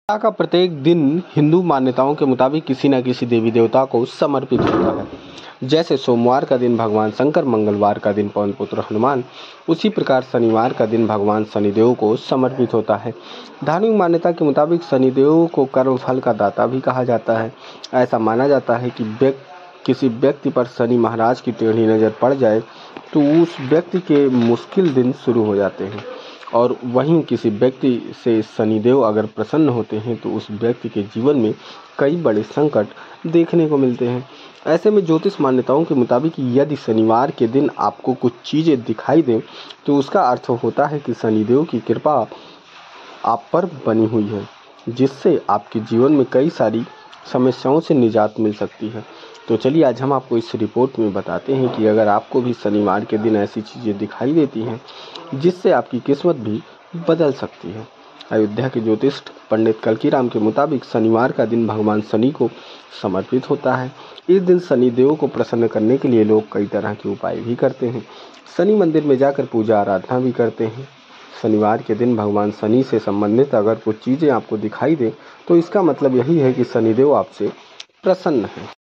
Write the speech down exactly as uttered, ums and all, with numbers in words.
सप्ताह का प्रत्येक दिन हिंदू मान्यताओं के मुताबिक किसी न किसी देवी देवता को समर्पित होता है। जैसे सोमवार का दिन भगवान शंकर, मंगलवार का दिन पवन पुत्र हनुमान, उसी प्रकार शनिवार का दिन भगवान शनिदेव को समर्पित होता है। धार्मिक मान्यता के मुताबिक शनिदेव को कर्म फल का दाता भी कहा जाता है। ऐसा माना जाता है कि व्यक्ति किसी व्यक्ति पर शनि महाराज की टेढ़ी नज़र पड़ जाए तो उस व्यक्ति के मुश्किल दिन शुरू हो जाते हैं, और वहीं किसी व्यक्ति से शनिदेव अगर प्रसन्न होते हैं तो उस व्यक्ति के जीवन में कई बड़े संकट देखने को मिलते हैं। ऐसे में ज्योतिष मान्यताओं के मुताबिक यदि शनिवार के दिन आपको कुछ चीज़ें दिखाई दें तो उसका अर्थ होता है कि शनिदेव की कृपा आप पर बनी हुई है, जिससे आपके जीवन में कई सारी समस्याओं से निजात मिल सकती है। तो चलिए आज हम आपको इस रिपोर्ट में बताते हैं कि अगर आपको भी शनिवार के दिन ऐसी चीज़ें दिखाई देती हैं जिससे आपकी किस्मत भी बदल सकती है। अयोध्या के ज्योतिष पंडित कल्कीराम के मुताबिक शनिवार का दिन भगवान शनि को समर्पित होता है। इस दिन शनिदेव को प्रसन्न करने के लिए लोग कई तरह के उपाय भी करते हैं। शनि मंदिर में जाकर पूजा आराधना भी करते हैं। शनिवार के दिन भगवान शनि से संबंधित अगर कुछ चीज़ें आपको दिखाई दें तो इसका मतलब यही है कि शनिदेव आपसे प्रसन्न हैं।